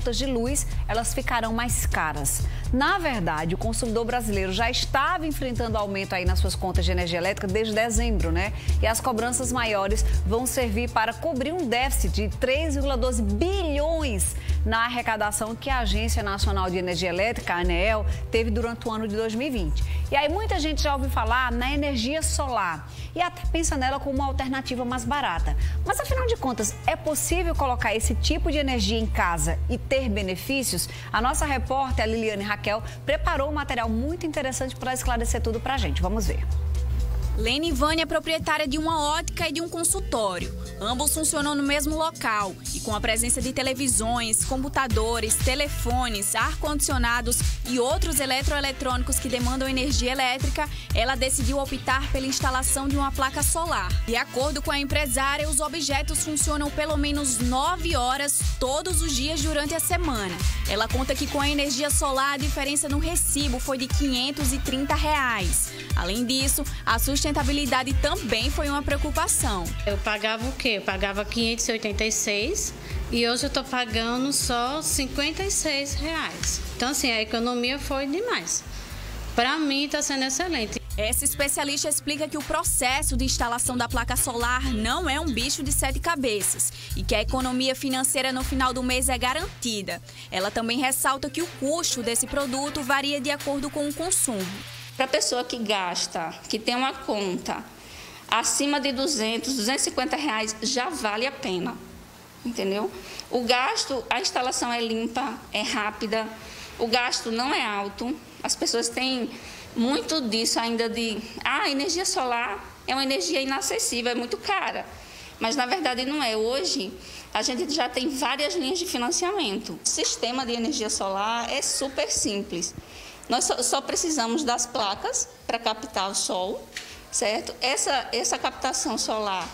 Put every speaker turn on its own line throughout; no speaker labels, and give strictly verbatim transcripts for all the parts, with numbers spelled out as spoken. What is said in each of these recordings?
contas de luz elas ficarão mais caras. Na verdade, o consumidor brasileiro já estava enfrentando aumento aí nas suas contas de energia elétrica desde dezembro, né? E as cobranças maiores vão servir para cobrir um déficit de três vírgula doze bilhões na arrecadação que a Agência Nacional de Energia Elétrica, a ANEEL, teve durante o ano de dois mil e vinte. E aí muita gente já ouviu falar na energia solar e até pensa nela como uma alternativa mais barata. Mas afinal de contas, é possível colocar esse tipo de energia em casa e ter benefícios? A nossa repórter, a Liliane Raquel, preparou um material muito interessante para esclarecer tudo para a gente. Vamos ver.
Lene Vânia é proprietária de uma ótica e de um consultório. Ambos funcionam no mesmo local e com a presença de televisões, computadores, telefones, ar-condicionados e outros eletroeletrônicos que demandam energia elétrica, ela decidiu optar pela instalação de uma placa solar. De acordo com a empresária, os objetos funcionam pelo menos nove horas todos os dias durante a semana. Ela conta que com a energia solar a diferença no recibo foi de quinhentos e trinta reais. Além disso, a sustentabilidade também foi uma preocupação.
Eu pagava o quê? Eu pagava quinhentos e oitenta e seis e hoje eu estou pagando só cinquenta e seis reais. Então, assim, a economia foi demais. Para mim, está sendo excelente.
Essa especialista explica que o processo de instalação da placa solar não é um bicho de sete cabeças e que a economia financeira no final do mês é garantida. Ela também ressalta que o custo desse produto varia de acordo com o consumo.
Para a pessoa que gasta, que tem uma conta acima de duzentos, duzentos e cinquenta reais, já vale a pena, entendeu? O gasto, a instalação é limpa, é rápida, o gasto não é alto. As pessoas têm muito disso ainda de, ah, a energia solar é uma energia inacessível, é muito cara. Mas, na verdade, não é. Hoje, a gente já tem várias linhas de financiamento. O sistema de energia solar é super simples. Nós só, só precisamos das placas para captar o sol, certo? Essa, essa captação solar,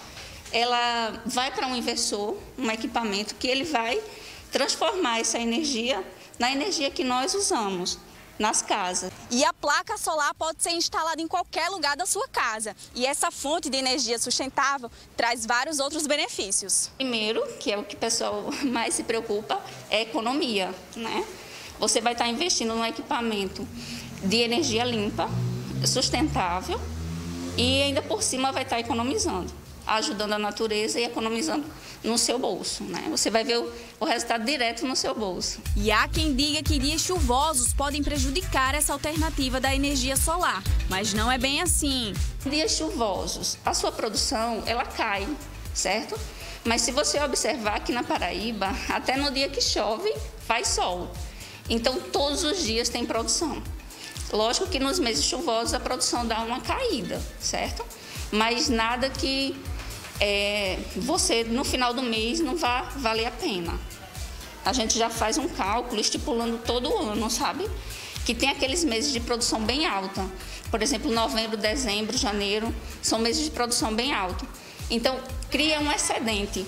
ela vai para um inversor, um equipamento que ele vai transformar essa energia na energia que nós usamos nas casas.
E a placa solar pode ser instalada em qualquer lugar da sua casa. E essa fonte de energia sustentável traz vários outros benefícios.
Primeiro, que é o que o pessoal mais se preocupa, é a economia, né? Você vai estar investindo num equipamento de energia limpa, sustentável e ainda por cima vai estar economizando, ajudando a natureza e economizando no seu bolso, né? Você vai ver o, o resultado direto no seu bolso.
E há quem diga que dias chuvosos podem prejudicar essa alternativa da energia solar, mas não é bem assim.
Dias chuvosos, a sua produção, ela cai, certo? Mas se você observar aqui na Paraíba, até no dia que chove, faz sol. Então, todos os dias tem produção. Lógico que nos meses chuvosos a produção dá uma caída, certo? Mas nada que é, você, no final do mês, não vá valer a pena. A gente já faz um cálculo estipulando todo o ano, sabe? Que tem aqueles meses de produção bem alta. Por exemplo, novembro, dezembro, janeiro, são meses de produção bem alta. Então, cria um excedente.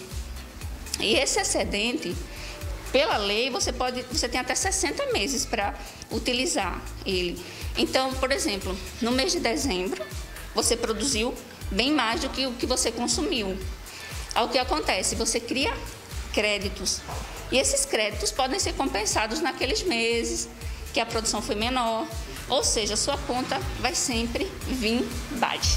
E esse excedente, pela lei, você, pode, você tem até sessenta meses para utilizar ele. Então, por exemplo, no mês de dezembro, você produziu bem mais do que o que você consumiu. Aí, o que acontece? Você cria créditos. E esses créditos podem ser compensados naqueles meses que a produção foi menor. Ou seja, a sua conta vai sempre vir baixa.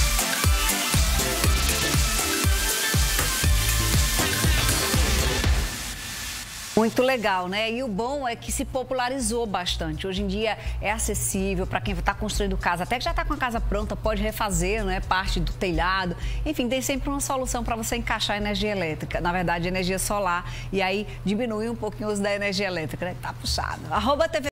Muito legal, né? E o bom é que se popularizou bastante. Hoje em dia é acessível para quem está construindo casa, até que já está com a casa pronta, pode refazer, né, parte do telhado. Enfim, tem sempre uma solução para você encaixar a energia elétrica, na verdade, energia solar, e aí diminui um pouquinho o uso da energia elétrica, né? Tá puxado. Arroba T V